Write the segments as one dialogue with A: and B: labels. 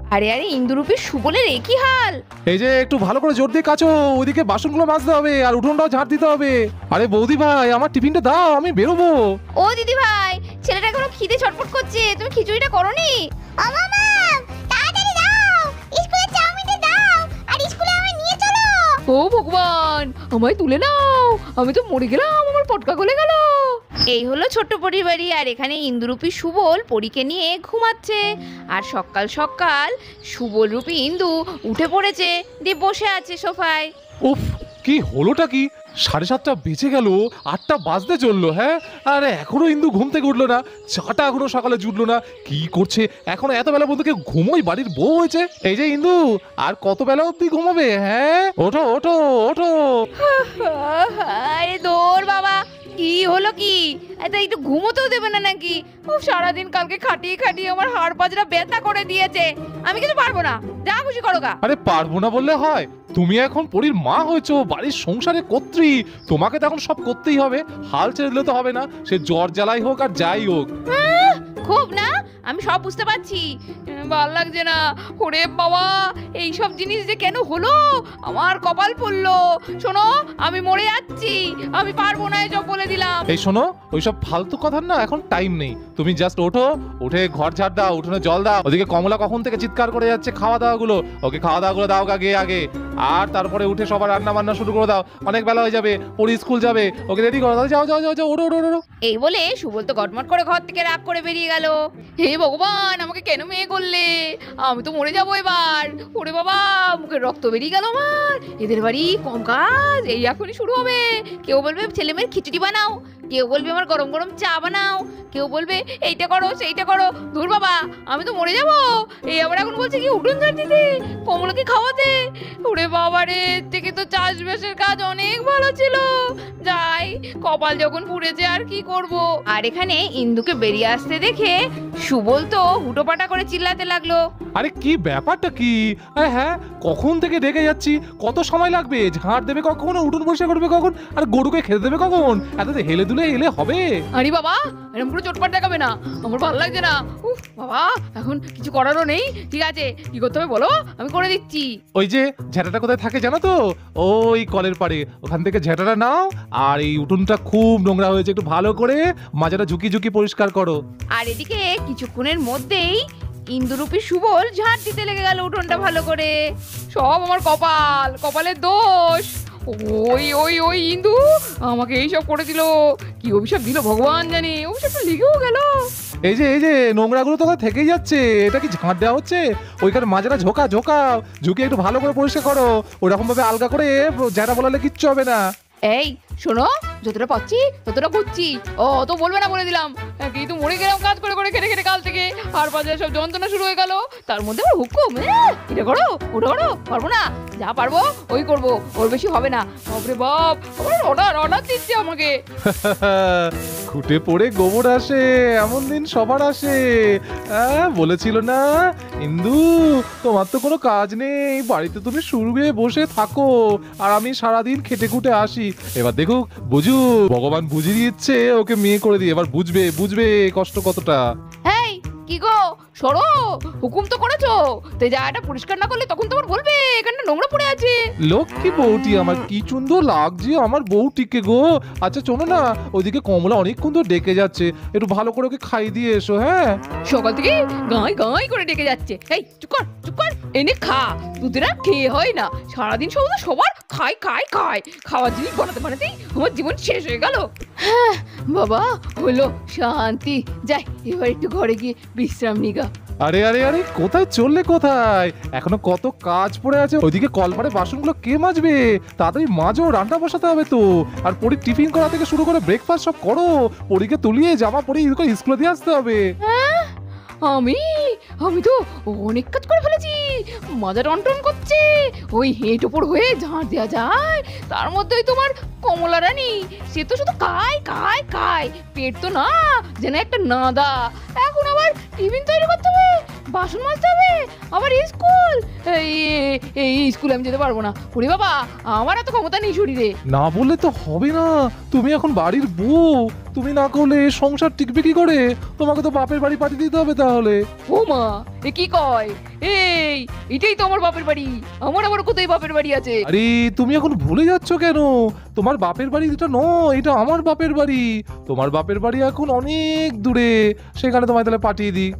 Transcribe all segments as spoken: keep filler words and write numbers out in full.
A: আরে আরে ইন্দুরূপী সুবলের একই হাল।
B: এই যে একটু ভালো করে জোর দিয়ে কাচো, ওইদিকে বাসনগুলো মাজতে হবে আর উঠোনটাও ঝাড় দিতে হবে। আরে বৌদি ভাই, আমার টিফিনটা দাও, আমি বেরোবো।
A: ও দিদি ভাই, ছেলেটা এখনো খিদে ছটফট করছে, তুমি খিচুড়িটা করোনি?
C: ও মামা, তাড়াতাড়ি দাও, স্কুলে চাউমিনটা দাও আর স্কুলে আমায় নিয়ে চলো।
A: ও ভগবান, আমায় তুলে নাও, আমি তো মরে গেলাম, আমার পটকা গলে গেল। এই হলো ছোট্ট পরিবারই, আর এখানে ইন্দুরূপী সুবল পরীকে নিয়ে ঘুমাচ্ছে। আর সকাল সকাল সুবল রূপী ইন্দু উঠে পড়েছে, দিয়ে বসে আছে সোফায়।
B: উফ, কি হলোটা কি? সাড়ে সাতটা বেজে গেল, আটটা বাজতে চললো। হ্যাঁ, আর এখনো ইন্দু ঘুম থেকে উঠলো না, চাটা এখনো সকালে জুটলো না। কি করছে এখনো এত বেলা পর্যন্ত? কেউ ঘুমোই, বাড়ির বউ হয়েছে। এই যে ইন্দু, আর কত বেলা অব্দি ঘুমাবে? হ্যাঁ, ওঠো ওঠো ওঠো।
A: আরে দৌড় বাবা, কি হলো কি? এত একটু ঘুমোতেও দেবে না নাকি? ও সারাদিন কালকে খাটিয়ে খাটিয়ে আমার হাড় পাজরা ব্যথা করে দিয়েছে, আমি কিছু পারবো না, যা খুশি করো গা।
B: আরে পারবো না বললে হয়? তুমি এখন পরীর মা হয়েছো, বাড়ির সংসারে কর্ত্রী, তোমাকে তো এখন সব করতেই হবে। হাল ছেড়ে দিলে তো হবে না, সে জ্বর জ্বালাই হোক আর যাই হোক।
A: খুব না, আমি সব বুঝতে পারছি, ভালো লাগছে না। ওরে বাবা, এই সব জিনিস যে কেন হলো, আমার কপাল পড়লো। শোনো, আমি মরে যাচ্ছি, আমি পারবো না এসব, বলে দিলাম।
B: এই শোনো, ওইসব ফালতু কথার না এখন টাইম নেই। তুমি জাস্ট ওঠো, উঠে ঘর ঝাড় দাও, উঠোনে জল দাও। ওদিকে কমলা কখন থেকে চিৎকার করে যাচ্ছে খাওয়া দাওয়া গুলো, ওকে খাওয়া দাওয়া গুলো দাও আগে আগে। আর তারপরে উঠে সবার রান্না বান্না শুরু করে দাও, অনেক বেলা হয়ে যাবে, পরি স্কুল যাবে, ওকে রেডি করো। যাও যাও যাও যাও, ওঠো ওঠো ওঠো।
A: এই বলে সুবল তো গটমট করে ঘর থেকে রাগ করে বেরিয়ে গেল। হে ভগবান, আমাকে কেন মেয়ে করলে? আমি তো মরে যাবো এবার। ওরে বাবা, মুখের রক্ত বেরিয়ে গেল আমার। এদের বাড়ি কম কাজ, এই এখনই শুরু হবে। কেউ বলবে ছেলে মেয়ের খিচুড়ি বানাও, কেউ বলবে আমার গরম গরম চা বানাও, কেউ বলবে এইটা করো সেইটা করো। ধুর বাবা, আমি তো মরে যাবো। এই আবার এখন বলছে কি উঠোন ঝাড় দিতে, কমলাকে খাওয়াতে। ওরে বাবা রে, এর থেকে তো চাষবাসের কাজ অনেক ভালো ছিল। যাই, কপাল যখন পুড়েছে আর কি করব। আর এখানে ইন্দুকে বেরিয়ে আসতে দেখে সুবল তো হুটোপাটা করে চিল্লাতে লাগলো।
B: আরে কি ব্যাপারটা কি? আরে হ্যাঁ, কখন থেকে ডেকে যাচ্ছি, কত সময় লাগবে? ঝাড় দেবে কখন, উঠোন পরিষ্কার করবে কখন, আর গরুকে খেতে দেবে কখন? এত হেলে দুলে এলে হবে?
A: আরে বাবা, এরকম করে চোটপাট দেখাবে না, আমার ভালো লাগছে না। উফ বাবা, এখন কিছু করারও নেই। ঠিক আছে, কি করতে হবে বলো, আমি করে দিচ্ছি।
B: ওই যে ঝাঁটাটা কোথায় থাকে জানো তো? ওই কলের পাড়ে, ওখান থেকে ঝাঁটাটা নাও। আর এই উঠোনটা খুব নোংরা হয়েছে, একটু ভালো করে মাজাটা ঝুঁকি ঝুঁকি পরিষ্কার করো।
A: আর এদিকে কিছুক্ষণের মধ্যেই ইন্দুরূপী সুবল ঝাড় দিতে লেগে গেল উঠোনটা ভালো করে। সব আমার কপাল, কপালের দোষ। ওই ওই ওই ইন্দু আমাকে এইসব করে দিল, কি অভিশাপ দিল ভগবান জানে, অভিশাপটা লেগেও গেল।
B: এই যে এই যে নোংরাগুলো তো থেকেই যাচ্ছে, এটা কি ঝাঁট দেওয়া হচ্ছে? ওইখানে মাজাটা ঝোঁকা ঝোঁকাও, ঝুঁকে একটু ভালো করে পরিষ্কার করো। ওরকম ভাবে আলগা করে ঝাঁটা বলালে কিচ্ছু হবে না।
A: এই শোনো, যতটা পাচ্ছি ততটা করছি, ও তো বলবে না বলে দিলাম। কিন্তু মরে গেলাম কাজ করে করে, খেটে খেটে কাল থেকে আর বাজারে সব যন্ত্রণা শুরু হয়ে গেল। তার মধ্যে আমার হুকুম, এটা করো ওটা করো, পারবো না, যা পারবো ওই করবো, ওর বেশি হবে না। বাপরে বাপ, আমার অর্ডার অর্ডার দিচ্ছে আমাকে।
B: খুঁটে পড়ে গোবর আসে, এমন দিন সবার আসে। হ্যাঁ, বলেছিল না ইন্দু, তোমার তো কোনো কাজ নেই, বাড়িতে তুমি শুরুয়ে বসে থাকো আর আমি সারাদিন খেটে খুঁটে আসি। এবার দেখুক, বুঝুক, ভগবান বুঝিয়ে দিচ্ছে ওকে মেয়ে করে দিয়ে, এবার বুঝবে বুঝবে কষ্ট কতটা।
A: এই কি গো, সরো, হুকুম তো করেছো, তো জায়গাটা পরিষ্কার না করলে তখন তোমার বলবে এখানটা নোংরা পড়ে আছে।
B: লক্ষ্মী বউটি আমার, কি সুন্দর লাগছে আমার বউটিকে গো। আচ্ছা শোনো না, ওইদিকে কমলা অনেকক্ষণ তো ডেকে যাচ্ছে, একটু ভালো করে ওকে খাই দিয়ে এসো। হ্যাঁ,
A: সকাল থেকে গাঁই গাঁই করে ডেকে যাচ্ছে। এই চুপ কর চুপ কর, এনে খা, দুদিনা খেয়ে হয় না, সারাদিন সব সবার খাই খাই খাই, খাওয়ার জিনিস বানাতে বানাতেই আমার জীবন শেষ হয়ে গেল। হ্যাঁ বাবা, হলো শান্তি, যাই এবার একটু ঘরে গিয়ে বিশ্রাম নিগা।
B: আরে আরে আরে, কোথায় চললে কোথায়? এখনো কত কাজ পড়ে আছে। ওইদিকে কলপারে বাসনগুলো কে মাজবে? তাড়াতাড়ি মাজো, রান্না বসাতে হবে তো। আর পরি টিফিন করা থেকে শুরু করে ব্রেকফাস্ট সব করো, পরীকে তুলিয়ে জামা পরে স্কুলে দিয়ে আসতে হবে।
A: আমি আমি তো অনেক কাজ করে ফেলেছি, মাজা টনটন করছে, ওই হেঁট ওপর হয়ে ঝাড় দেওয়া যায়। তার মধ্যেই তোমার কমলা রানী, সে তো শুধু খায় খায় খায়, পেট তো না যেন একটা নাদা। এখন আবার টিফিন তৈরি করতে হবে, বাসন মাজতে হবে, আবার স্কুল। এই এই স্কুলে আমি যেতে পারবো না। ওরে বাবা, আমার এত ক্ষমতা নেই শরীরে।
B: না বললে তো হবে না, তুমি এখন বাড়ির বউ, তুমি না করলে সংসার টিকবে কি করে? তোমাকে তো বাপের বাড়ি পাঠিয়ে দিতে হবে তাহলে।
A: ও মা, এ কি কয়? এই এটাই তো আমার বাপের বাড়ি। আমার আবার কোথায় বাপের বাড়ি আছে?
B: আরে তুমি এখন ভুলে যাচ্ছ কেন? তোমার বাপের বাড়ি এটা নয়, এটা আমার বাপের বাড়ি। তোমার বাপের বাড়ি এখন অনেক দূরে, সেখানে তোমায় তাহলে পাঠিয়ে দিই।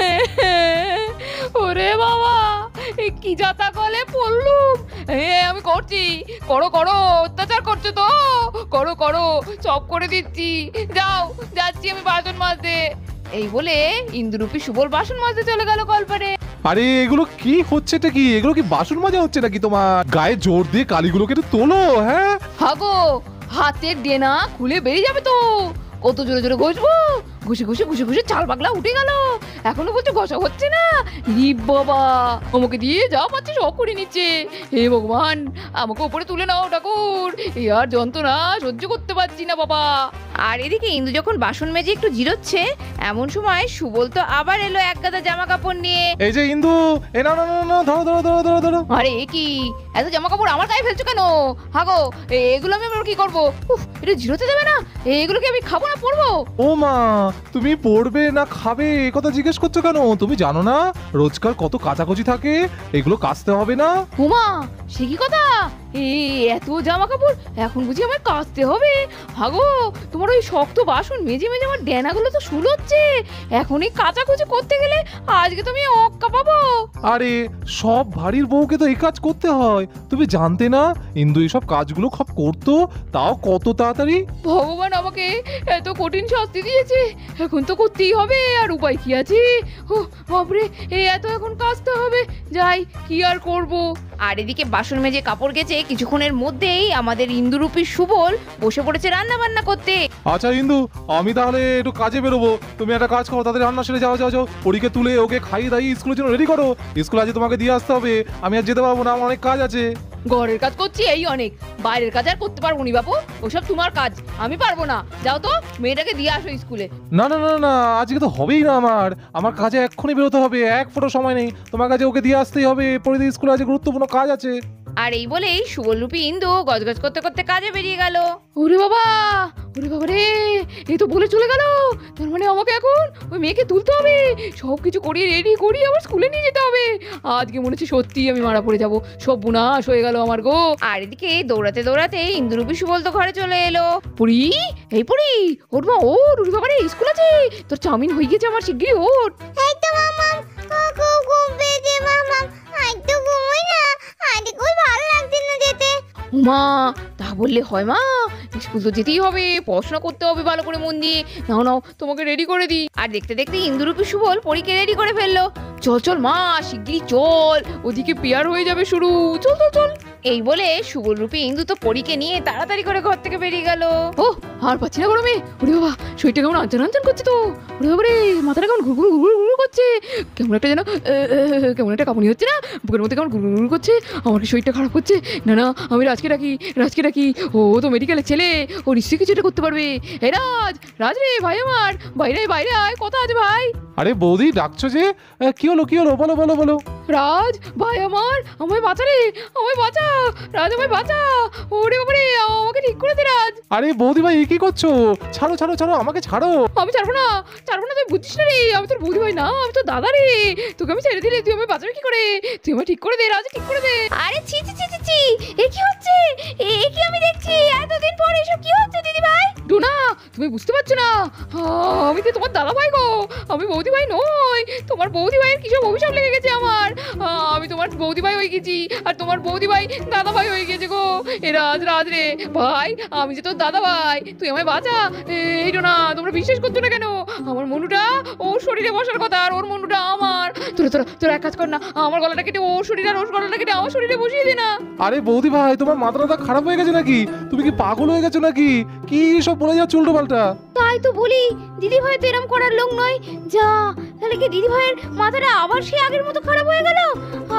A: ওরে বাবা, এ কি যাতা কলে পড়লুম। এ আমি করছি, করো করো, অত্যাচার করছো তো, করো করো, সব করে দিচ্ছি। যাও, যাচ্ছি আমি বাসন মাজতে। এই বলে ইন্দুরূপী সুবল বাসন মাজতে চলে গেল কলপারে।
B: আরে এগুলো কি হচ্ছেটা কি? এগুলো কি বাসন মাজা হচ্ছে নাকি? তোমার গায়ে জোর দিয়ে কালিগুলোকে একটু তোলো। হ্যাঁ
A: হাগো, হাতের ডেনা খুলে বেরিয়ে যাবে তো। কত জোরে জোরে ঘষবো, ঘুষে ঘুষে ঘুষে ঘুষে চাল পাগলা উঠে গেল। এখনো বলছো ঘষা হচ্ছে না? ই বাবা, আমাকে দিয়ে যা পাচ্ছে সব করে নিচ্ছে। হে ভগবান, আমাকে উপরে তুলে নাও ঠাকুর, এ আর যন্ত্রণা সহ্য করতে পারছি না বাবা। আর এদিকে ইন্দু যখন বাসন মেজে একটু জিরোচ্ছে, এমন সময় সুবল তো আবার এলো এক গাদা জামা কাপড় নিয়ে।
B: এই যে ইন্দু, এ না না না না, ধরো ধরো ধরো ধরো ধরো।
A: আরে এ কি, এত জামা কাপড় আমার গায়ে ফেলছো কেন? হাগো, এগুলো আমি আবার কি করবো? উফ, এটা জিরোতে দেবে না? এগুলো কি আমি খাবো না পরবো?
B: ও মা, তুমি পড়বে না খাবে এ কথা জিজ্ঞেস করছো কেন? তুমি জানো না রোজকার কত কাচাকুচি থাকে, এগুলো কাচতে হবে না?
A: উমা, সে কি কথা? এই এত জামা কাপড় এখন বুঝি আমার কাচতে হবে? হাগো, তোমার ওই শক্ত বাসন মেজে মেজে আমার ডেনাগুলো তো শুলোচ্ছে। এখন এই কাচাকুচি করতে গেলে আজকে তো আমি অক্কা পাবো।
B: আরে সব বাড়ির বউকে তো এই কাজ করতে হয়, তুমি জানতে না? ইন্দু এইসব কাজগুলো সব করতো, তাও কত তাড়াতাড়ি।
A: ভগবান আমাকে এত কঠিন শাস্তি দিয়েছে, এখন তো করতেই হবে, আর উপায় কি আছে? ও বাপরে, এই এত এখন কাচতে হবে, যাই কি আর করব। আর এদিকে বাসন মেজে কাপড় গেছে কিছুক্ষণের মধ্যেই আমাদের ইন্দুরূপী সুবল বসে পড়েছে রান্না বান্না করতে।
B: আচ্ছা ইন্দু, আমি তাহলে একটু কাজে বেরোবো, তুমি একটা কাজ করো, তাদের রান্না সেরে যাও যাও যাও, পরীকে তুলে ওকে খাইয়ে দাইয়ে স্কুলের জন্য রেডি করো। স্কুল আজকে তোমাকে দিয়ে আসতে হবে, আমি আর যেতে পারবো না, আমার অনেক কাজ আছে।
A: ঘরের কাজ করছি এই অনেক, বাইরের কাজ আর করতে পারবো নি বাপু, ওসব তোমার কাজ, আমি পারবো না। যাও তো মেয়েটাকে দিয়ে আসো স্কুলে।
B: না না না না, আজকে তো হবেই না, আমার আমার কাজে এক্ষুনি বেরোতে হবে, এক ফোঁটা সময় নেই, তোমার কাছে ওকে দিয়ে আসতেই হবে, পরে দিয়ে স্কুলে আজকে গুরুত্বপূর্ণ কাজ আছে।
A: আর এই বলেই সুবলরূপী ইন্দু গজগজ করতে করতে কাজে বেরিয়ে গেল। ওরে বাবা, ওরে বাবা রে, এই তো বলে চলে গেল। তার মানে আমাকে এখন ওই মেয়েকে তুলতে হবে, সব কিছু করিয়ে রেডি করিয়ে আবার স্কুলে নিয়ে যেতে হবে। আজকে মনে হচ্ছে সত্যি আমি মারা পড়ে যাবো, সব বুনাশ হয়ে গেল আমার গো। আর এদিকে দৌড়াতে দৌড়াতে ইন্দুরূপী সুবল তো ঘরে চলে এলো। পুরি, এই পুরি, ওর মা ওর, ওরে বাবা রে, স্কুল আছে, তোর চাউমিন হয়ে গেছে আমার, শিগগিরই ওঠ।
C: এই তো মামা, খুব ঘুম পেয়েছে মামা, আর তো ঘুমোই না, আজকে খুব ভালো লাগছে না যেতে।
A: উমা, তা বললে হয় মা, স্কুল তো যেতেই হবে, পড়াশোনা করতে হবে ভালো করে মন দিয়ে। নাও নাও, তোমাকে রেডি করে দিই। আর দেখতে দেখতে ইন্দুরূপী সুবল পরীকে রেডি করে ফেললো। চল চল মা, শিগগিরই চল, ওদিকে পেয়ার হয়ে যাবে শুরু, চল চল চল। এই বলে সুবলরূপী ইন্দু তো পরীকে নিয়ে তাড়াতাড়ি করে ঘর থেকে বেরিয়ে গেল। ও আর পাচ্ছি না গরমে, ওরে বাবা শরীরটা কেমন আঞ্চন আঞ্চন করছে তো, ওরে বাবা রে, মাথাটা কেমন ঘুরঘুর ঘুরঘুর ঘুরঘুর করছে, কেমন একটা যেন কেমন একটা কাঁপুনি হচ্ছে না, বুকের মধ্যে কেমন ঘুরঘুর ঘুরঘুর করছে, আমার কি শরীরটা খারাপ হচ্ছে? না না, আমি রাজকে ডাকি, রাজকে ডাকি, ও তো মেডিকেলের ছেলে, ও নিশ্চয়ই কিছুটা করতে পারবে। হে রাজ, রাজ রে ভাই আমার, বাইরে আয়, বাইরে আয়, কথা আছে ভাই।
B: আরে বৌদি ডাকছো যে, আহ, কি হলো কি হলো, বলো বলো বলো।
A: রাজ ভাই আমার, আমায় বাঁচা রে, আমায় বাঁচা, রাজ আমায় বাঁচা, ওরে বাবা রে, আমাকে ঠিক করে দে রাজ।
B: আরে বৌদি ভাই কি করছো? ছাড়ো ছাড়ো ছাড়ো, আমাকে ছাড়ো।
A: আমি ছাড়বো না, ছাড়বো না, তুই বুঝছিস না রে, আমি তোর বৌদি ভাই না, আমি তোর দাদা রে, তোকে আমি ছেড়ে দিলে তুই আমায় বাঁচাবি কি করে? তুই আমায় ঠিক করে দে রাজ, ঠিক করে দে।
C: আরে ছি ছি ছি ছি ছি, এ কি হচ্ছে? এ এ কি আমি দেখছি, এতদিন পরে এসব কি হচ্ছে দিদি ভাই?
A: ডোনা, তুমি বুঝতে পারছো না, আহ, আমি তো তোমার দাদা ভাই গো, আমি বৌদি ভাই নই। তোমার বৌদি ভাইয়ের কিসব অভিশাপ লেগে গেছে আমার, আহ, আমি তোমার বৌদি ভাই হয়ে গেছি, আর তোমার বৌদি ভাই দাদা ভাই হয়ে গেছে গো। এ রাজ, রাজ রে ভাই, আমি যে তোর দাদা ভাই, তুই আমায় বাঁচা। এই ডোনা, তোমরা বিশ্বাস করছো না কেন? আমার মনুটা ওর শরীরে বসার কথা, আর ওর মনুটা আমার। তোরা তোরা তোরা এক কাজ কর না, আমার গলাটা কেটে ওর শরীর, আর ওর গলাটা কেটে আমার শরীরে বসিয়ে দে না।
B: আরে বৌদি ভাই, তোমার মাথাটা খারাপ হয়ে গেছে নাকি? তুমি কি পাগল হয়ে গেছো নাকি? কি সব বলে যাচ্ছ উল্টো পাল্টা?
C: তাই তো বলি, দিদি ভাই তো এরম করার লোক নয়। যা, তাহলে কি দিদি ভাইয়ের মাথাটা আবার সে আগের মতো খারাপ হয়ে গেল?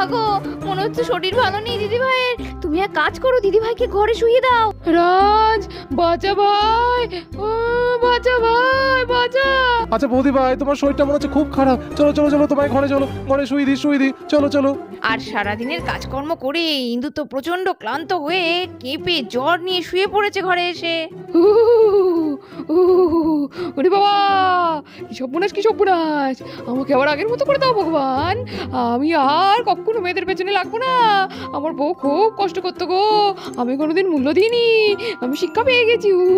A: গো, মনে হচ্ছে শরীর ভালো নেই দিদি ভাইয়ের। তুমি এক কাজ করো, দিদি ভাইকে ঘরে শুয়ে দাও। রাজ, বাঁচা ভাই, ও বাঁচা ভাই, বাঁচা।
B: আচ্ছা বৌদি ভাই, তোমার শরীরটা মনে হচ্ছে খুব খারাপ। চলো চলো চলো, তোমায় ঘরে চলো, ঘরে শুয়ে দি শুয়ে দি, চলো চলো।
A: আর সারাদিনের কাজকর্ম করে ইন্দু তো প্রচন্ড ক্লান্ত হয়ে কেঁপে জ্বর নিয়ে শুয়ে পড়েছে ঘরে এসে। ওরে বাবা, কি সর্বনাশ, কি সর্বনাশ! আমাকে আবার আগের মতো করে দাও ভগবান। আমি আর কখনো মেয়েদের পেছনে লাগবো না। আমার বউ খুব কষ্ট করতো গো, আমি কোনোদিন মূল্য দিইনি। আমি শিক্ষা পেয়ে গেছি। উ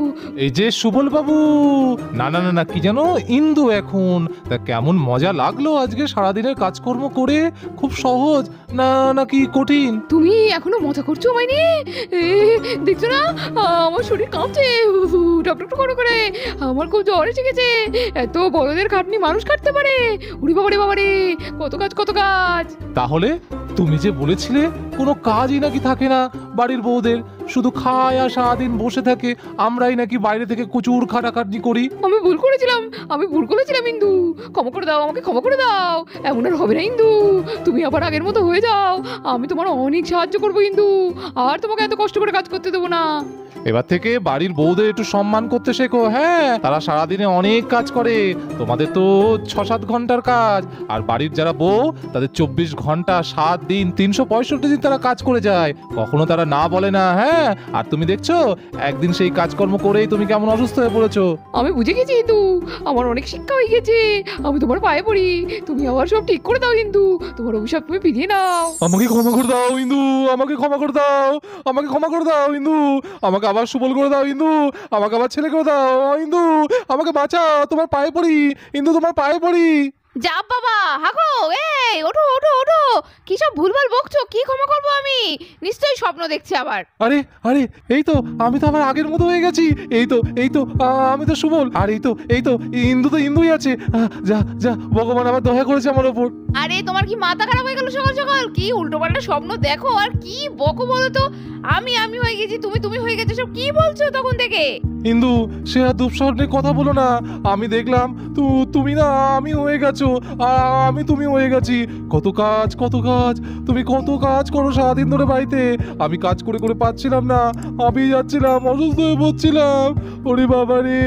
B: এই যে সুবল বাবু, না না না না, কি জানো ইন্দু এখন। তা কেমন মজা লাগলো আজকে সারাদিনের কাজকর্ম করে? খুব সহজ না নাকি কঠিন?
A: তুমি এখনো মজা করছো মাইনি? এ, দেখছো না আমার শরীর কাঁপছে, টকটক করে করে। আমার খুব জ্বর এসে গেছে। এত বড়দের খাটনি মানুষ কাটতে পারে? উড়ি বাবারে বাবারে, কত কাজ কত কাজ।
B: তাহলে তুমি যে বলেছিলে কোনো কাজই নাকি থাকে না বাড়ির বউদের, শুধু খায় আর সারাদিন বসে থাকে, আমরাই নাকি বাইরে থেকে প্রচুর খাটাখাটনি করি।
A: আমি ভুল করেছিলাম, আমি ভুল করেছিলাম ইন্দু। ক্ষমা করে দাও, আমাকে ক্ষমা করে দাও। এমন আর হবে না ইন্দু, তুমি আবার আগের মতো হয়ে যাও। আমি তোমার অনেক সাহায্য করবো ইন্দু, আর তোমাকে এত কষ্ট করে কাজ করতে দেবো না।
B: এবার থেকে বাড়ির বউদের একটু সম্মান করতে শেখো। হ্যাঁ, তারা সারাদিনে অনেক কাজ করে, তোমাদের তো ছ সাত ঘন্টার কাজ, আর বাড়ির যারা বউ তাদের চব্বিশ ঘন্টা সাত দিন তিনশো পঁয়ষট্টি দিন তারা কাজ করে যায়, কখনো তারা না বলে না। হ্যাঁ, আর তুমি দেখছো একদিন সেই কাজকর্ম করেই তুমি কেমন অসুস্থ হয়ে পড়েছো।
A: আমি বুঝে গেছি ইন্দু, আমার অনেক শিক্ষা হয়ে গেছে। আমি তোমার পায়ে পড়ি, তুমি আবার সব ঠিক করে দাও ইন্দু। তোমার অভিশাপ তুমি ফিরিয়ে নাও।
B: আমাকে ক্ষমা করে দাও ইন্দু, আমাকে ক্ষমা করে দাও, আমাকে ক্ষমা করে দাও ইন্দু, আমাকে আবার সুবল করে দাও ইন্দু, আমাকে আবার ছেলে করে দাও ইন্দু, আমাকে বাঁচাও, তোমার পায়ে পড়ি ইন্দু, তোমার পায়ে পড়ি।
A: যা বাবা, হাগো, এই ওঠো ওঠো ওঠো। কি সব ভুলভাল বকছো? কি ক্ষমা করবো আমি? নিশ্চয়ই স্বপ্ন দেখছি আবার।
B: আরে আরে, এই তো আমি তো আবার আগের মতো হয়ে গেছি। এই তো এই তো আ, আমি তো সুবল, আর এই তো এই তো ইন্দু তো ইন্দুই আছে। আ, যা যা, ভগবান আবার দয়া করেছে আমার ওপর।
A: আরে তোমার কি মাথা খারাপ হয়ে গেল সকাল সকাল? কি উল্টোপাল্টা স্বপ্ন দেখো আর কি বকো বলো তো? আমি আমি হয়ে গেছি, তুমি তুমি হয়ে গেছো, সব কি বলছো তখন থেকে?
B: ইন্দু, সে আর দুঃস্বপ্নে কথা বলো না। আমি দেখলাম তু তুমি না আমি হয়ে গেছো, আর আমি তুমি হয়ে গেছি। কত কাজ কত কাজ, তুমি কত কাজ করো সারাদিন ধরে বাড়িতে। আমি কাজ করে করে পাচ্ছিলাম না, আমি যাচ্ছিলাম, অসুস্থ হয়ে পড়ছিলাম। ওরে বাবা রে!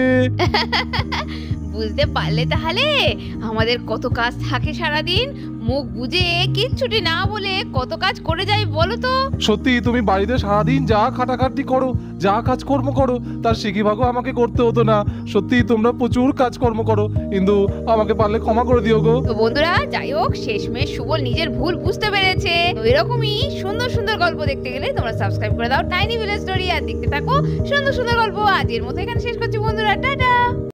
A: বুঝতে পারলে তাহলে আমাদের কত কাজ থাকে সারাদিন? মুখ বুঝে কিচ্ছুটি না বলে কত কাজ করে যাই বলো তো?
B: সত্যি তুমি বাড়িতে সারাদিন যা খাটাখাটি করো, যা কাজকর্ম করো, তার সিকিভাগও আমাকে করতে হতো না। সত্যি তোমরা প্রচুর কাজকর্ম করো, কিন্তু আমাকে পারলে ক্ষমা করে দিও গো।
A: তো বন্ধুরা, যাই হোক, শেষমেশ সুবল নিজের ভুল বুঝতে পেরেছে। তো এরকমই সুন্দর সুন্দর গল্প দেখতে গেলে তোমরা সাবস্ক্রাইব করে দাও টাইনি ভিলেজ স্টোরি, আর দেখতে থাকো সুন্দর সুন্দর গল্প। আজকের মতো এখানে শেষ করছি বন্ধুরা, টাটা।